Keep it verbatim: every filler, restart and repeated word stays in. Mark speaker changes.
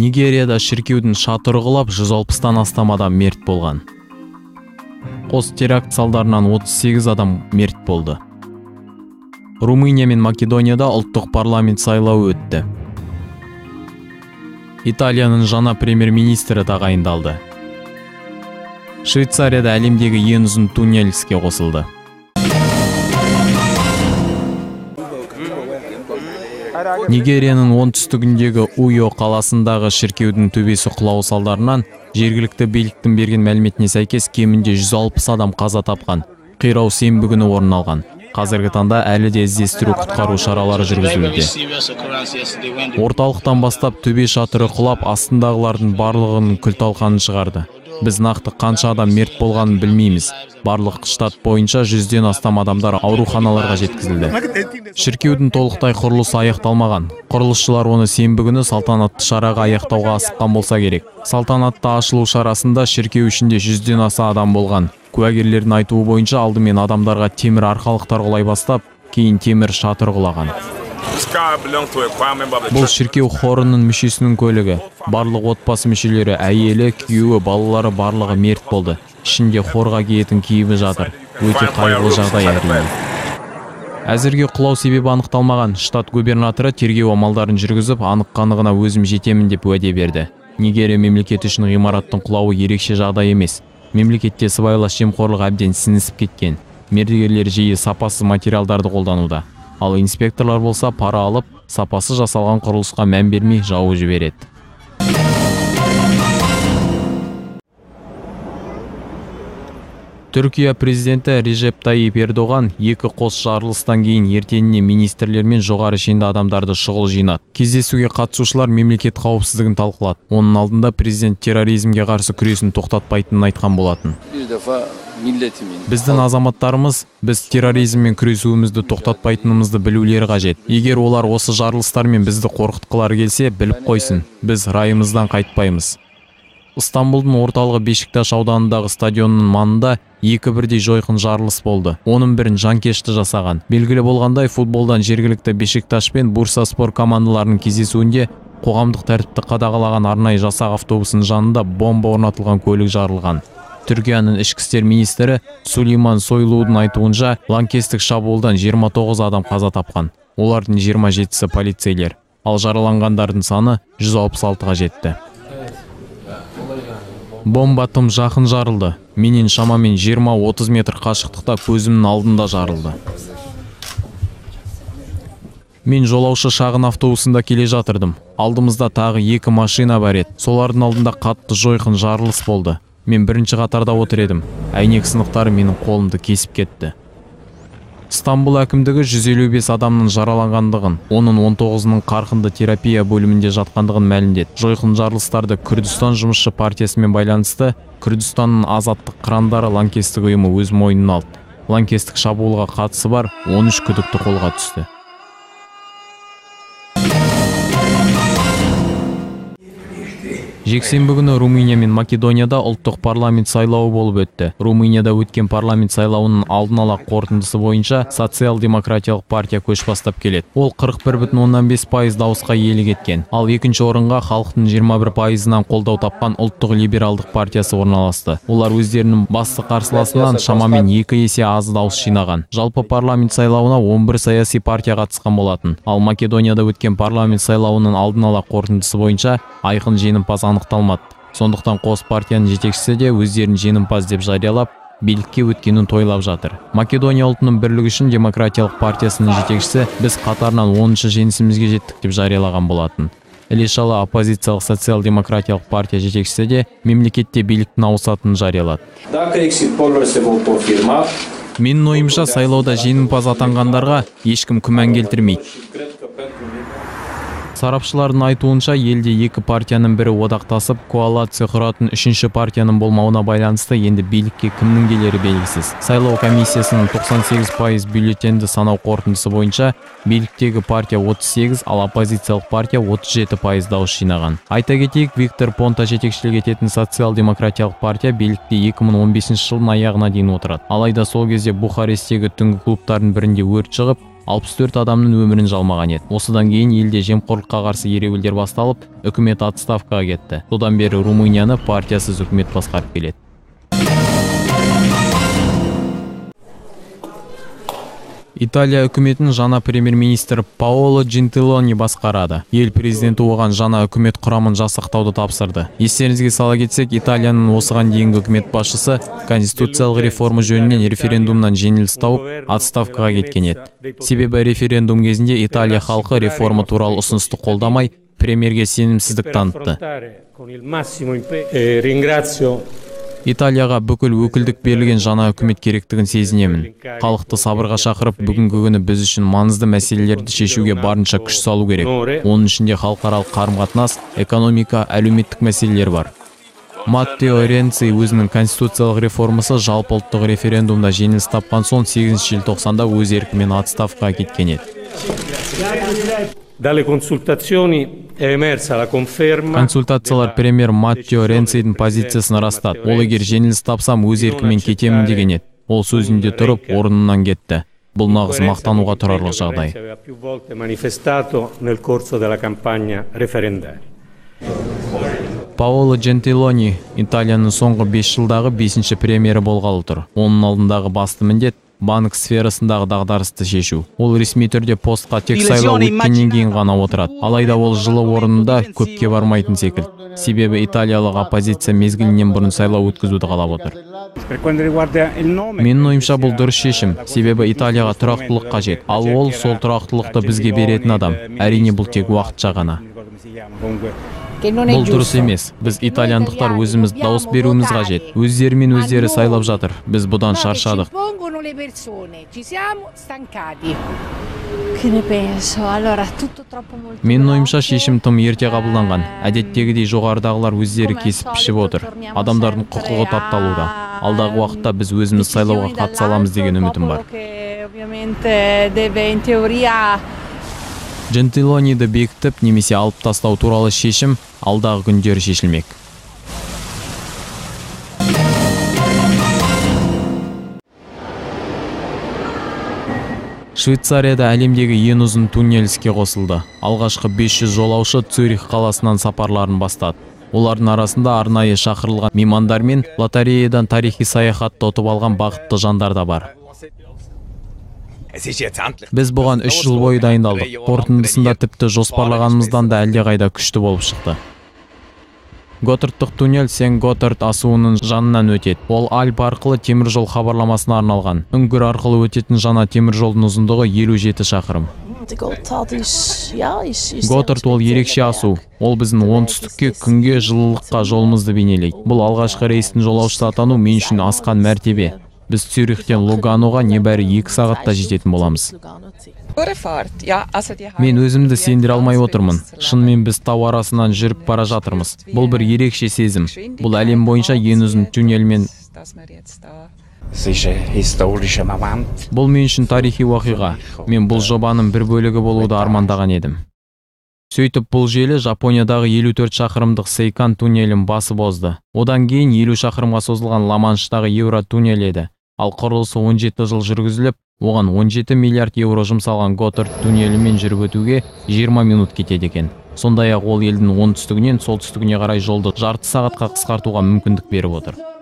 Speaker 1: Нигерияда шіркеудің шатыры құлап жүз алпыстан астам адам мерт болған. Қос теракт салдарынан отыз сегіз адам мерт болды. Румыния мен Македонияда ұлттық парламент сайлауы өтті. Италияның жаңа премьер-министрі тағайындалды. Швейцарияда әлемдегі ең ұзын туннель іске қосылды. Нигерияның оңтүстігіндегі Уйо қаласындағы шіркеудің төбесі құлауы салдарынан жергілікті биліктің берген мәліметіне сәйкес кемінде жүз алпыс адам қаза тапқан. Қирау сенбі күні орын алған. Қазіргі таңда әлі де іздестіру құтқару шаралары жүргізілуде. Орталықтан бастап төбе шатыры құлап, астындағылардың барлығының күл-талқанын шығарды. Біз нақты қанша адам мерт болғанын білмейміз. Барлық штат бойынша жүзден астам адамдар ауруханаларға жеткізілді. Шіркеудің толықтай құрылысы аяқталмаған. Құрылысшылар оны сенбі күні салтанатты шараға аяқтауға асыққан болса керек. Салтанатты ашылу шарасында шіркеу ішінде жүзден аса адам болған. Куәгерлердің айтуы бойынша алдымен адамдарға темір арқалықтар құлай бастап, кейін темір шатыр құлаған. Бұл шіркеу хорының мүшесінің көлігі. Барлық отбасы мүшелері, әйелі, күйеуі, балалары барлығы мерт болды. Ішінде хорға киетін киімі жатыр. Өте қайғылы жағдай әрине. Әзірге құлау себебі анықталмаған. Штат губернаторы тергеу амалдарын жүргізіп, анық-қанығына өзім жетемін деп уәде берді. Нигерия мемлекеті үшін ғимараттың құлауы ерекше жағдай емес. Мемлекетте сыбайлас жемқорлық әбден сіңісіп кеткен. Мердігерлер жиі сапасыз материалдарды қолдануда. Ал инспекторлар болса пара алып, сапасы жасалған құрылысқа мән бермей жауып жібереді. Түркия президенті Режеп Тайип Ердоған екі қос жарылыстан кейін ертеңіне министрлер мен жоғары шенді адамдарды шұғыл жинады. Кездесуге қатысушылар мемлекет қауіпсіздігін талқылады. Оның алдында президент терроризмге қарсы күресін тоқтатпайтынын айтқан болатын. Біздің азаматтарымыз, біз терроризммен күресуімізді тоқтатпайтынымызды білулері қажет. Егер олар осы жарылыстармен бізді қорқытқылары келсе, біліп қойсын, біз райымыздан қайтпаймыз. Стамбулдың орталығы Бешикташ ауданындағы стадионның маңында екі бірдей жойқын жарылыс болды. Оның бірін жанкешті жасаған. Белгілі болғандай, футболдан жергілікті Бешикташ пен Бурсаспор командаларының кездесуінде қоғамдық тәртіпті қадағалаған арнайы жасақ автобусының жанында бомба орнатылған көлік жарылған. Түркияның ішкі істер министрі Сулейман Сойлудың айтуынша, лаңкестік шабуылдан жиырма тоғыз адам қаза тапқан. Олардың жиырма жетісі полицейлер. Ал жараланғандардың саны жүз алпыс алтыға жетті. Бомба тым жақын жарылды. Менен шамамен жиырма отыз метр қашықтықта көзімнің алдында жарылды. Мен жолаушы шағын автобусында келе жатырдым. Алдымызда тағы екі машина бар еді. Солардың алдында қатты жойқын жарылыс болды. Мен бірінші қатарда отыр едім. Әйнек сынықтары менің қолымды кесіп кетті. Стамбул әкімдігі жүз елу бес адамның жараланғандығын, оның он тоғызының қарқынды терапия бөлімінде жатқандығын мәлімдеді. Жойқын жарылыстарды Күрдістан жұмысшы партиясымен байланысты Күрдістанның азаттық қырандары лаңкестік ұйымы өз мойнына алды. Лаңкестік шабуылға қатысы бар он үш күдікті қолға түсті. Жексенбі күні Румыния мен Македонияда ұлттық парламент сайлауы болып өтті. Румынияда өткен парламент сайлауының алдын ала қорытындысы бойынша социал-демократиялық партия көш бастап келеді. Ол қырық бір бүтін оннан бес пайыз дауысқа иелік еткен. Ал екінші орынға халықтың жиырма бір пайызынан қолдау тапқан ұлттық либералдық партиясы орналасты. Олар өздерінің басты қарсыласынан шамамен екі есе аз дауыс жинаған. Жалпы парламент сайлауына он бір саяси партия қатысқан болатын. Ал Македонияда өткен парламент сайлауының алдын ала қорытындысы бойынша айқын жеңімпаз анықталмады. Сондықтан қос партияның жетекшісі де өздерін жеңімпаз деп жариялап, билікке өткенін тойлап жатыр. Македония ұлтының бірлігі үшін демократиялық партиясының жетекшісі біз қатарынан оныншы жеңісімізге жеттік деп жариялаған болатын. Іле-шала оппозициялық социал-демократиялық партия жетекшісі де мемлекетте биліктің ауысатынын жариялады. Менің ойымша сайлауда жеңімпаз атанғандарға ешкім күмән келтірмейді. Сарапшылардың айтуынша, елде екі партияның бірі одақтасып, коалиция құратын үшінші партияның болмауына байланысты енді билікке кімнің келері белгісіз. Сайлау комиссиясының тоқсан сегіз пайыз бюллетенді санау қорытындысы бойынша биліктегі партия отыз сегіз, ал оппозициялық партия отыз жеті пайыз дауыс жинаған. Айта кетейік, Виктор Понта жетекшілік ететін социал-демократиялық партия билікте екі мың он бесінші жылдың аяғына дейін отырады. Алайда сол кезде Бухарестегі түнгі клубтардың бірінде өрт шығып, алпыс төрт адамның өмірін жалмаған еді. Осыдан кейін елде жемқорлыққа қарсы ереуілдер басталып, үкімет отставкаға кетті. Содан бері Румынияны партиясыз үкімет басқарып келеді. Италия үкіметін жаңа премьер-министр Паоло Джентилони басқарады. Ел президенті оған жаңа үкімет құрамын жасақтауды тапсырды. Естеріңізге сала кетсек, Италияның осыған дейінгі үкімет басшысы конституциялық реформа жөнінен референдумнан жеңіліс тауып, отставкаға кеткен еді. Себебі референдум кезінде Италия халқы реформа туралы ұсынысты қолдамай, премьерге сенімсіздік танытты. Италияға бүкіл өкілдік берілген жаңа үкімет керектігін сезінемін. Халықты сабырға шақырып, бүгінгі күні біз үшін маңызды мәселелерді шешуге барынша күш салу керек. Оның ішінде халықаралық қарым-қатынас, экономика, әлеуметтік мәселелер бар. Маттео Ренци өзінің конституциялық реформасы жалпы ұлттық референдумда жеңіліс тапқан соң сегізінші желтоқсанда өз еркімен отставкаға кеткен еді. Консультациялар премьер Маттео Ренцидің позициясын растады. Ол егер жеңіліс тапсам, өз еркімен кетемін деген еді. Ол сөзінде тұрып, орнынан кетті. Бұл нағыз мақтануға тұрарлық жағдай. Паоло Джентилони Италияның соңғы бес жылдағы бесінші премьері болғалы тұр. Оның алдындағы басты міндет банк сферасындағы дағдарысты шешу. Ол ресми түрде постқа тек сайлау өткеннен кейін ғана отырады. Алайда ол жылы орнында көпке бармайтын секілді. Себебі италиялық оппозиция мезгілінен бұрын сайлау өткізуді қалап отыр. Менің ойымша бұл дұрыс шешім, себебі Италияға тұрақтылық қажет. Ал ол сол тұрақтылықты бізге беретін адам. Әрине бұл тек уақытша ғана. Бұл дұрыс емес. Біз итальяндықтар өзіміз дауыс беруіміз қажет. Өздерімен өздері сайлап жатыр. Біз бұдан шаршадық. Менің ойымша шешім тым ерте қабылданған. Әдеттегідей жоғарыдағылар өздері кесіп пішіп отыр. Адамдардың құқығы тапталуда. Алдағы уақытта біз өзіміз сайлауға қатыса аламыз деген үмітім бар. Джентилониді бекітіп немесе алып тастау туралы шешім алдағы күндері шешілмек. Швейцарияда әлемдегі ең ұзын туннель іске қосылды. Алғашқы бес жүз жолаушы Цюрих қаласынан сапарларын бастады. Олардың арасында арнайы шақырылған меймандар мен лотереядан тарихи саяхатты ұтып алған бақытты жандар да бар. Біз бұған үш жыл бойы дайындалдық. Қорытындысында тіпті жоспарлағанымыздан да әлдеқайда күшті болып шықты. Готтердтық туннель Сен-Готтард асуының жанынан өтеді. Ол Альп арқылы теміржол хабарламасына арналған. Үңгір арқылы өтетін жаңа теміржолдың ұзындығы елу жеті шақырым. Готтард ол ерекше асу. Ол біздің оңтүстікке, күнге, жылылыққа жолымызды бейнелейді. Бұл алғашқы рейстің жолаушысы атану мен үшін асқан мәртебе. Біз Цюрихтен Луганоға небәрі екі сағатта жететін боламыз. Мен өзімді сендіре алмай отырмын. Шынымен біз тау арасынан жүріп бара жатырмыз. Бұл бір ерекше сезім. Бұл әлем бойынша ең ұзын туннельмен. Бұл мен үшін тарихи уақиға. Мен бұл жобаның бір бөлігі болуды армандаған едім. Сөйтіп бұл желі Жапониядағы елу төрт шақырымдық Сейкан туннелін басып озды. Одан кейін елу шақырымға созылған Ла-Манштағы Еуро туннель еді. Ал құрылысы он жеті жыл жүргізіліп, оған он жеті миллиард еуро жұмсалған Готтард туннелімен жүріп өтуге жиырма минут кетеді екен. Сондай-ақ ол елдің оңтүстігінен солтүстігіне қарай жолды жарты сағатқа қысқартуға мүмкіндік беріп отыр.